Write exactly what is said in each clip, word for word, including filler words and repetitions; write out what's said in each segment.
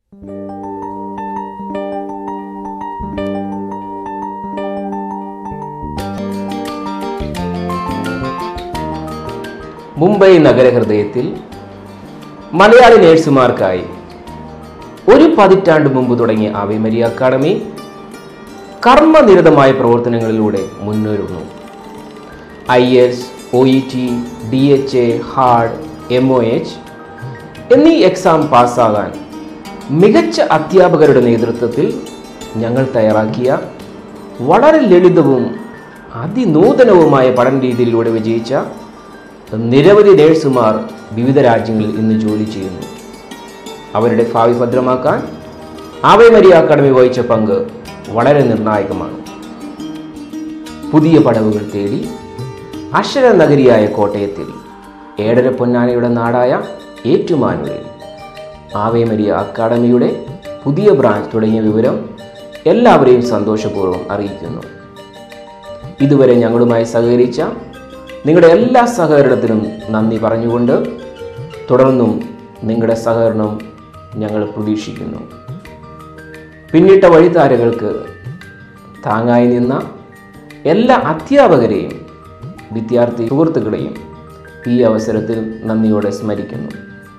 മുംബൈ നഗരഹൃദയത്തിൽ മലയാളി നേഴ്സുമാർക്കായി ഒരു പതിറ്റാണ്ട് മുമ്പ് തുടങ്ങിയ ആവേ മരിയ അക്കാഡമി കർമ്മനിരതമായ പ്രവർത്തനങ്ങളിലൂടെ മുന്നേറുന്നു. I S, O E T, D H A, HAAD, M O H എന്നീ എക്സാം പാസ്സാകാൻ മികച്ച അധ്യാപകരുടെ നേതൃത്വത്തിൽ ഞങ്ങൾ തയ്യാറാക്കിയ വളരെ ലളിതവും അതിനൂതനവുമായ പഠന രീതിയിലൂടെ വിജയിച്ച നിരവധി നേഴ്സുമാർ വിവിധ രാജ്യങ്ങളിൽ ഇന്ന് ജോലി ചെയ്യുന്നു. അവരുടെ ഭാവി ഭദ്രമാക്കാൻ ആവേ മരിയ അക്കാഡമി വഹിച്ച പങ്ക് വളരെ നിർണായകമാണ്. പുതിയ പടവുകൾ തേടി അക്ഷരനഗരിയായ കോട്ടയത്തിൽ ഏഴര പൊന്നാനയുടെ നാടായ ഏറ്റുമാനൂരിൽ ആവേ മരിയ അക്കാഡമിയുടെ പുതിയ ബ്രാഞ്ച് തുടങ്ങിയ വിവരം എല്ലാവരെയും സന്തോഷപൂർവ്വം അറിയിക്കുന്നു. ഇതുവരെ ഞങ്ങളുമായി സഹകരിച്ച നിങ്ങളുടെ എല്ലാ സഹകരണത്തിനും നന്ദി പറഞ്ഞുകൊണ്ട് തുടർന്നും നിങ്ങളുടെ സഹകരണം ഞങ്ങൾ പ്രതീക്ഷിക്കുന്നു. പിന്നിട്ട വഴിത്താരകൾക്ക് താങ്ങായി നിന്ന എല്ലാ അധ്യാപകരെയും വിദ്യാർത്ഥി സുഹൃത്തുക്കളെയും ഈ അവസരത്തിൽ നന്ദിയോടെ സ്മരിക്കുന്നു.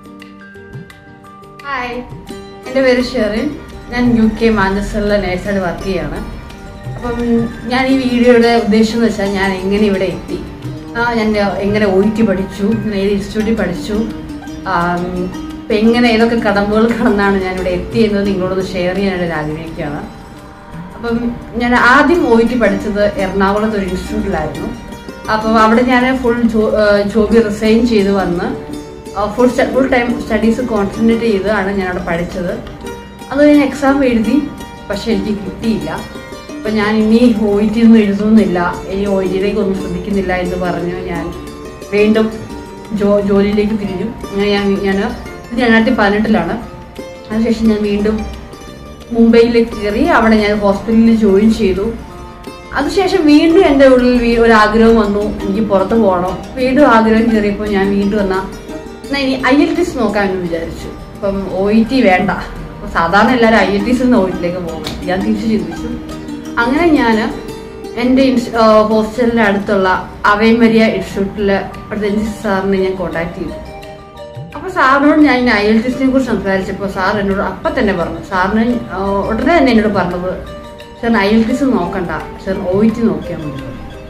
ഹായ്, എൻ്റെ പേര് ഷെറിൻ. ഞാൻ യു കെ മാഞ്ചസ്റ്ററിലെ നേഴ്സായിട്ട് വർക്ക് ചെയ്യാണ്. അപ്പം ഞാൻ ഈ വീഡിയോയുടെ ഉദ്ദേശം എന്ന് വെച്ചാൽ ഞാൻ എങ്ങനെ ഇവിടെ എത്തി, ഞാൻ എങ്ങനെ ഒ ഇ ടി പഠിച്ചു, ഞാൻ ഏത് ഇൻസ്റ്റിറ്റ്യൂട്ടിൽ പഠിച്ചു, ഇപ്പം എങ്ങനെ ഏതൊക്കെ കടമ്പകൾ കടന്നാണ് ഞാനിവിടെ എത്തിയെന്നത് നിങ്ങളോടൊന്ന് ഷെയർ ചെയ്യാനായിട്ട് ആഗ്രഹിക്കുകയാണ്. അപ്പം ഞാൻ ആദ്യം ഒ ഇ ടി പഠിച്ചത് എറണാകുളത്ത് ഒരു ഇൻസ്റ്റിറ്റ്യൂട്ടിലായിരുന്നു. അപ്പം അവിടെ ഞാൻ ഫുൾ ജോ ജോബി റിസൈൻ ചെയ്ത് വന്ന് full full time studies concentrate ചെയ്താണ് ഞാനവിടെ പഠിച്ചത്. അത് ഞാൻ എക്സാം എഴുതി, പക്ഷെ എനിക്ക് കിട്ടിയില്ല. അപ്പം ഞാൻ ഇനി ഒ ഇ ടി ഒന്നും എഴുതുന്നില്ല, ഇനി ഒ ഇ ടിയിലേക്ക് ഒന്നും ശ്രദ്ധിക്കുന്നില്ല എന്ന് പറഞ്ഞ് ഞാൻ വീണ്ടും ജോ ജോലിയിലേക്ക് തിരിഞ്ഞു. അങ്ങനെ ഞാൻ ഞാൻ ഇത് രണ്ടായിരത്തി പതിനെട്ടിലാണ്. അതിനുശേഷം ഞാൻ വീണ്ടും മുംബൈയിലേക്ക് കയറി. അവിടെ ഞാൻ ഹോസ്പിറ്റലിൽ ജോയിൻ ചെയ്തു. അതിനുശേഷം വീണ്ടും എൻ്റെ ഉള്ളിൽ ഒരാഗ്രഹം വന്നു, എനിക്ക് പുറത്ത് പോകണം. വീണ്ടും ആഗ്രഹം കയറിയപ്പോൾ ഞാൻ വീണ്ടും എന്നാൽ എന്നാൽ ഇനി ഐ എൽ ടി എസ് നോക്കാമെന്ന് വിചാരിച്ചു. അപ്പം ഒ ഇ ടി വേണ്ട, അപ്പോൾ സാധാരണ എല്ലാവരും ഐ എൽ ടി എസിൽ നിന്ന് ഒ ഇ ടിയിലേക്ക് പോകണം. ഞാൻ തിരിച്ച് ചിന്തിച്ചു. അങ്ങനെ ഞാൻ എൻ്റെ ഹോസ്റ്റലിൻ്റെ അടുത്തുള്ള ആവേ മരിയ ഇൻസ്റ്റിറ്റ്യൂട്ടിലെ രഞ്ജിത്ത് സാറിനെ ഞാൻ കോൺടാക്ട് ചെയ്തു. അപ്പോൾ സാറിനോട് ഞാൻ ഇങ്ങനെ ഐ എൽ ടി എസിനെ കുറിച്ച് സംസാരിച്ചപ്പോൾ സാർ എന്നോട് അപ്പം തന്നെ പറഞ്ഞു, സാറിന് ഉടനെ തന്നെ എന്നോട് പറഞ്ഞത്, സാറിന് ഐ എൽ ടി എസ് നോക്കണ്ട, സാറിന് ഒ ഇ ടി നോക്കിയാൽ മതി,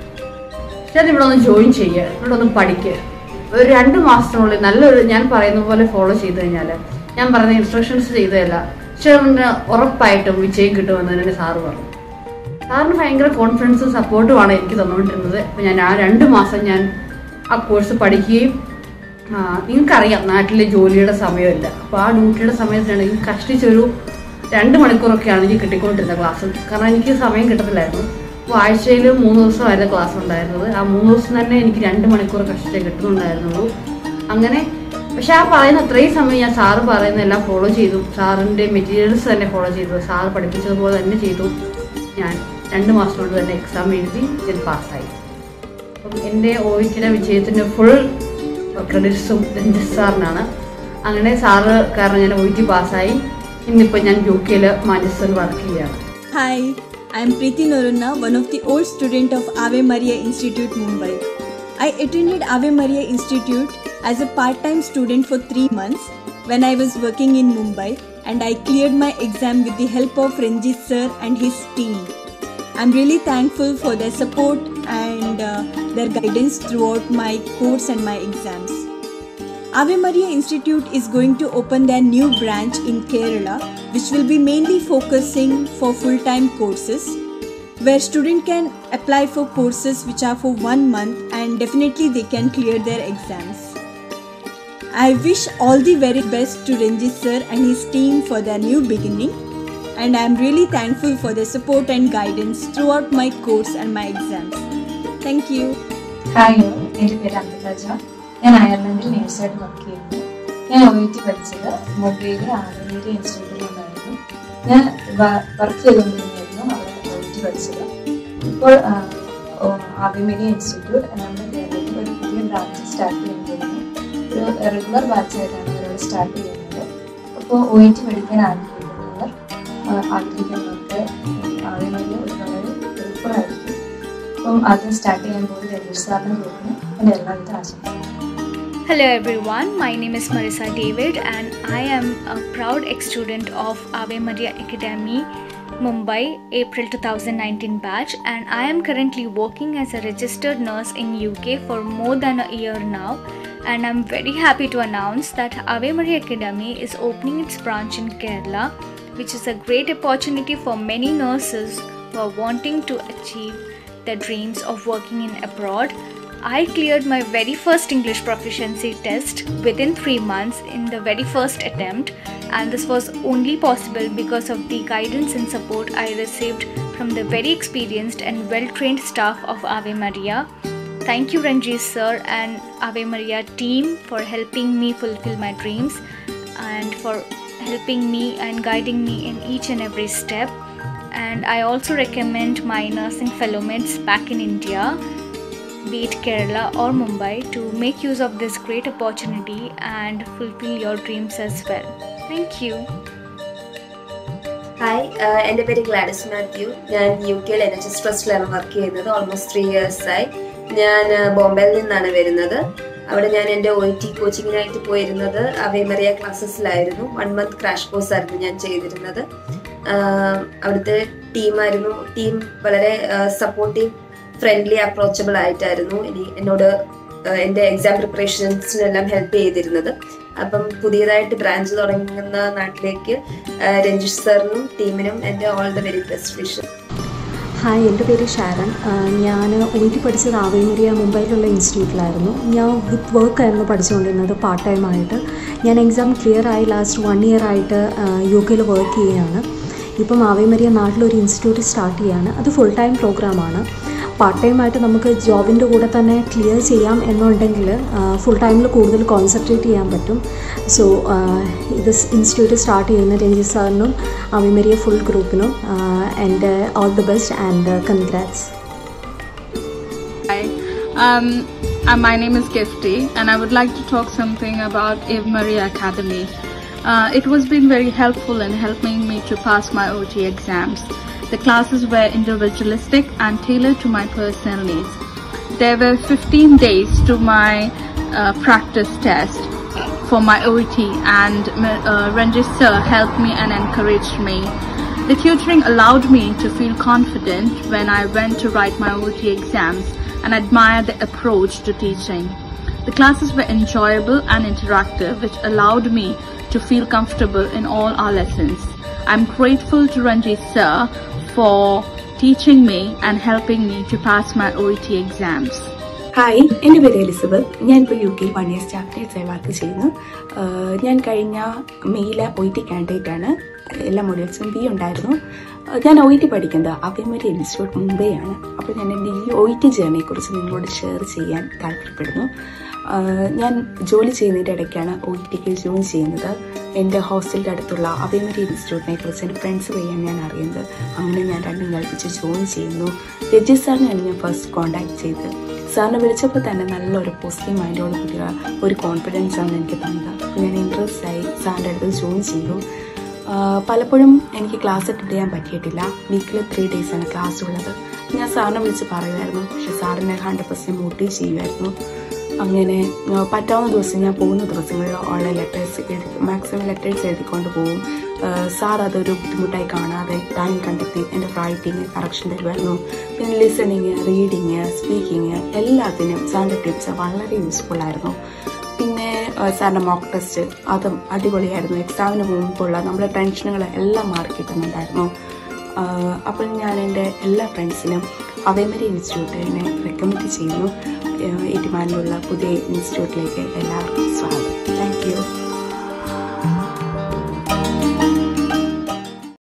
സാർ ഇവിടെ ഒന്ന് ജോയിൻ ചെയ്യുക, ഇവിടെ ഒന്ന് പഠിക്കുക, ഒരു രണ്ട് മാസത്തിനുള്ളിൽ നല്ലൊരു ഞാൻ പറയുന്ന പോലെ ഫോളോ ചെയ്ത് കഴിഞ്ഞാൽ ഞാൻ പറയുന്ന ഇൻസ്ട്രക്ഷൻസ് ചെയ്തതല്ല, സാറിന് ഉറപ്പായിട്ടും വിജയം കിട്ടുമെന്ന് തന്നെ സാറ് പറഞ്ഞു. സാറിന് ഭയങ്കര കോൺഫിഡൻസും സപ്പോർട്ടുമാണ് എനിക്ക് തന്നുകൊണ്ടിരുന്നത്. അപ്പോൾ ഞാൻ ആ രണ്ട് മാസം ഞാൻ ആ കോഴ്സ് പഠിക്കുകയും നിങ്ങൾക്കറിയാം നാട്ടിലെ ജോലിയുടെ സമയമില്ല, അപ്പോൾ ആ ഡ്യൂട്ടിയുടെ സമയത്താണ് എനിക്ക് കഷ്ടിച്ചൊരു രണ്ട് മണിക്കൂറൊക്കെയാണ് എനിക്ക് കിട്ടിക്കൊണ്ടിരുന്നത് ക്ലാസ്. കാരണം എനിക്ക് സമയം കിട്ടത്തില്ലായിരുന്നു. അപ്പോൾ ആഴ്ചയിൽ മൂന്ന് ദിവസമായിരുന്നു ക്ലാസ് ഉണ്ടായിരുന്നത്. ആ മൂന്ന് ദിവസം തന്നെ എനിക്ക് രണ്ട് മണിക്കൂർ കഷ്ടിച്ചേ കിട്ടുന്നുണ്ടായിരുന്നുള്ളൂ. അങ്ങനെ പക്ഷെ ആ പറയുന്ന അത്രയും സമയം ഞാൻ സാറ് പറയുന്ന എല്ലാം ഫോളോ ചെയ്തു. സാറിൻ്റെ മെറ്റീരിയൽസ് തന്നെ ഫോളോ ചെയ്തു. സാറ് പഠിപ്പിച്ചതുപോലെ തന്നെ ചെയ്തു. ഞാൻ രണ്ട് മാസം കൊണ്ട് തന്നെ എക്സാം എഴുതി ഞാൻ പാസ്സായി. അപ്പം എൻ്റെ ഒ ഇ ടിയുടെ വിജയത്തിൻ്റെ ഫുൾ ക്രെഡിറ്റ്സും രഞ്ജിത്ത് സാറിനാണ്. അങ്ങനെ സാറ് കാരണം ഞാൻ ഒ ഇ ടി പാസ്സായി. ഇന്നിപ്പോൾ ഞാൻ യു കെയിൽ മാഞ്ചസ്റ്ററിൽ വർക്ക് ചെയ്യുകയാണ്. Hi, I am Preeti Norunna, one of the old student of Ave Maria Institute, Mumbai. I attended Ave Maria Institute as a part-time student for three months when I was working in Mumbai, and I cleared my exam with the help of Ranjit sir and his team. I'm really thankful for their support and uh, their guidance throughout my course and my exams. Ave Maria Institute is going to open their new branch in Kerala, which will be mainly focusing for full-time courses, where students can apply for courses which are for one month and definitely they can clear their exams. I wish all the very best to Ranjit sir and his team for their new beginning, and I am really thankful for their support and guidance throughout my course and my exams. Thank you. Hi, എൻ്റെ പേര് അമൃത. ഞാൻ അയർലൻഡിൽ നേഴ്സായിട്ട് work ചെയ്യുന്നു. ഞാൻ O E T പഠിച്ചത് മുംബൈയിലെ Ave Maria ഇൻസ്റ്റിറ്റ്യൂട്ടിലുണ്ടായിരുന്നു. ഞാൻ work ചെയ്തുകൊണ്ടിരുന്നായിരുന്നു അവിടെ ഒ ഇ ടി പഠിച്ചത്. ഇപ്പോൾ ആവേ മരിയ ഇൻസ്റ്റിറ്റ്യൂട്ട് നമ്മുടെ കേരളത്തിൽ ഒരു പുതിയ ബ്രാഞ്ച് സ്റ്റാർട്ട് ചെയ്യുന്നതിന് ഒരു റെഗുലർ ബാച്ചായിട്ടാണ് അവരവിടെ സ്റ്റാർട്ട് ചെയ്യുന്നത്. അപ്പോൾ ഒ ഇ ടി പഠിക്കാൻ ആഗ്രഹിക്കുന്നത് ആഗ്രഹിക്കുന്നവർക്ക് ആവേമരിയ ഒരു വളരെ എളുപ്പമായിരിക്കും. അപ്പം ആദ്യം സ്റ്റാർട്ട് ചെയ്യാൻ പോയി രജീഷ് സാറിനെ തോന്നുന്നു. എൻ്റെ എല്ലാവിധ ആശംസകളും. Hello everyone, my name is Marissa David and I am a proud ex-student of Ave Maria Academy, Mumbai, April twenty nineteen batch, and I am currently working as a registered nurse in U K for more than a year now, and I'm very happy to announce that Ave Maria Academy is opening its branch in Kerala, which is a great opportunity for many nurses who are wanting to achieve their dreams of working in abroad. I cleared my very first English proficiency test within three months in the very first attempt, and this was only possible because of the guidance and support I received from the very experienced and well-trained staff of Ave Maria. Thank you Ranjit sir and Ave Maria team for helping me fulfill my dreams and for helping me and guiding me in each and every step. And I also recommend my nursing fellow mates back in India, be it Kerala or Mumbai, to make use of this great opportunity and fulfill your dreams as well. Thank you. Hi, എൻ്റെ പേര് Gladys Mathew. ഞാൻ U കെയിൽ N H S ട്രസ്റ്റിലാണ് work ചെയ്യുന്നത്. Almost three ഇയേഴ്സായി. ഞാൻ ബോംബെയിൽ നിന്നാണ് വരുന്നത്. അവിടെ ഞാൻ എൻ്റെ ഒ ടി കോച്ചിങ്ങിനായിട്ട് പോയിരുന്നത് അവേ മറിയ ക്ലാസ്സസിലായിരുന്നു. വൺ മന്ത് ക്രാഷ് കോഴ്സ് ആയിരുന്നു ഞാൻ ചെയ്തിരുന്നത്. അവിടുത്തെ ടീമായിരുന്നു ടീം വളരെ സപ്പോർട്ടീവ്, ഫ്രണ്ട്ലി, അപ്രോച്ചബിൾ ആയിട്ടായിരുന്നു ഇനി എന്നോട് എൻ്റെ എക്സാം പ്രിപ്പറേഷൻസിനെല്ലാം ഹെൽപ്പ് ചെയ്തിരുന്നത്. അപ്പം പുതിയതായിട്ട് ബ്രാഞ്ച് തുടങ്ങുന്ന നാട്ടിലേക്ക് രഞ്ജിഷ് സാറിനും ടീമിനും എൻ്റെ all the very best wishes. Hi, എൻ്റെ പേര് ഷാരൻ. ഞാൻ ഒ ടി പഠിച്ചത് ആവേ മരിയ മുംബൈയിലുള്ള ഇൻസ്റ്റിറ്റ്യൂട്ടിലായിരുന്നു. ഞാൻ വിത്ത് വർക്കായിരുന്നു പഠിച്ചുകൊണ്ടിരുന്നത് പാർട്ട് ടൈം ആയിട്ട്. ഞാൻ എക്സാം ക്ലിയർ ആയി ലാസ്റ്റ് വൺ ഇയർ ആയിട്ട് യു കെയിൽ വർക്ക് ചെയ്യുകയാണ്. ഇപ്പം ആവേ മരിയ നാട്ടിലൊരു ഇൻസ്റ്റിറ്റ്യൂട്ട് സ്റ്റാർട്ട് ചെയ്യുകയാണ്. അത് ഫുൾ ടൈം പ്രോഗ്രാമാണ്. പാർട്ട് ടൈമായിട്ട് നമുക്ക് ജോബിൻ്റെ കൂടെ തന്നെ ക്ലിയർ ചെയ്യാം എന്നുണ്ടെങ്കിൽ ഫുൾ ടൈമിൽ കൂടുതൽ കോൺസെൻട്രേറ്റ് ചെയ്യാൻ പറ്റും. സോ ഇത് ഇൻസ്റ്റിറ്റ്യൂട്ട് സ്റ്റാർട്ട് ചെയ്യുന്ന രഞ്ജിത് സാറിനും ആവേ മരിയ ഫുൾ ഗ്രൂപ്പിനും എൻ്റെ all the best and congrats. Hi, um, uh, my name is Gifty and I would like to talk something about Ave Maria Academy. Uh, it was been very helpful in helping me to pass my O T exams. The classes were individualistic and tailored to my personal needs. There were fifteen days to my uh, practice test for my O T, and uh, Ranjit sir helped me and encouraged me. The tutoring allowed me to feel confident when I went to write my O T exams and admire the approach to teaching. The classes were enjoyable and interactive, which allowed me to feel comfortable in all our lessons. I'm grateful to Ranjit sir for teaching me and helping me to pass my O E T exams. Hi, എൻ്റെ പേര് Elizabeth. ഞാനിപ്പോൾ U കെയിൽ one year സ്റ്റാഫായി work ചെയ്യുന്നു. ഞാൻ കഴിഞ്ഞ മെയിലെ O T കാൻഡിഡേറ്റാണ്. എല്ലാ മൊഡ്യൂൾസും B ഉണ്ടായിരുന്നു. ഞാൻ ഒ ടി പഠിക്കുന്നത് അവേ മരിയ ഇൻസ്റ്റിറ്റ്യൂട്ട് മുംബൈ ആണ്. അപ്പോൾ ഞാൻ എൻ്റെ ഈ ഒ ടി ജേർണിയെക്കുറിച്ച് നിങ്ങളോട് ഷെയർ ചെയ്യാൻ താല്പര്യപ്പെടുന്നു. ഞാൻ ജോലി ചെയ്യുന്നതിൻ്റെ ഇടയ്ക്കാണ് ഒ ടിക്ക് ജോയിൻ ചെയ്യുന്നത്. എൻ്റെ ഹോസ്റ്റലിൻ്റെ അടുത്തുള്ള അവേ മരിയ ഇൻസ്റ്റിറ്റ്യൂട്ടിനെ കുറിച്ച് എൻ്റെ ഫ്രണ്ട്സ് വഴിയാണ് ഞാൻ അറിയുന്നത്. അങ്ങനെ ഞാൻ രണ്ടും കൽപ്പിച്ച് ജോയിൻ ചെയ്യുന്നു. രജിത് സാറിനെയാണ് ഞാൻ ഫസ്റ്റ് കോൺടാക്ട് ചെയ്തത്. സാറിനെ വിളിച്ചപ്പോൾ തന്നെ നല്ലൊരു പോസിറ്റീവ് മൈൻഡോട് കൂടിയ ഒരു കോൺഫിഡൻസ് ആണ് എനിക്ക് തന്നത്. ഞാൻ ഇൻട്രസ്റ്റ് ആയി സാറിൻ്റെ അടുത്ത് ജോയിൻ ചെയ്തു. പലപ്പോഴും എനിക്ക് ക്ലാസ് അറ്റൻഡ് ചെയ്യാൻ പറ്റിയിട്ടില്ല. വീക്കിൽ ത്രീ ഡേയ്സാണ് ക്ലാസ് ഉള്ളത്. ഞാൻ സാറിനെ വിളിച്ച് പറയുമായിരുന്നു, പക്ഷെ സാറിനെ ഹൺഡ്രഡ് പെർസെൻറ്റ് മോട്ടിവേറ്റ് ചെയ്യുമായിരുന്നു. അങ്ങനെ പറ്റാവുന്ന ദിവസം ഞാൻ പോകുന്ന ദിവസങ്ങളിൽ ഓൺലൈൻ ലെറ്റേഴ്സ് എഴുതി മാക്സിമം ലെറ്റേഴ്സ് എഴുതിക്കൊണ്ട് പോകും. സാർ അതൊരു ബുദ്ധിമുട്ടായി കാണാതെ ടൈം കണ്ടെത്തി എൻ്റെ റൈറ്റിങ് കറക്ഷൻ തരുമായിരുന്നു. പിന്നെ ലിസണിങ്, റീഡിങ്, സ്പീക്കിങ് എല്ലാത്തിനും സാറിൻ്റെ ടിപ്സ് വളരെ യൂസ്ഫുള്ളായിരുന്നു. പിന്നെ സാറിൻ്റെ മോക്ക് ടെസ്റ്റ് അതും അടിപൊളിയായിരുന്നു. എക്സാമിന് മുമ്പുള്ള നമ്മുടെ ടെൻഷനുകൾ എല്ലാം മാറി കിട്ടുന്നുണ്ടായിരുന്നു. അപ്പോൾ ഞാൻ എൻ്റെ എല്ലാ ഫ്രണ്ട്സിനും അവേ മരിയ ഇൻസ്റ്റിറ്റ്യൂട്ടിനെ റെക്കമെൻഡ് ചെയ്യുന്നു. ഏറ്റുമാനൂരിലുള്ള പുതിയ ഇൻസ്റ്റിറ്റ്യൂട്ടിലേക്ക് എല്ലാവർക്കും സ്വാഗതം. Thank U.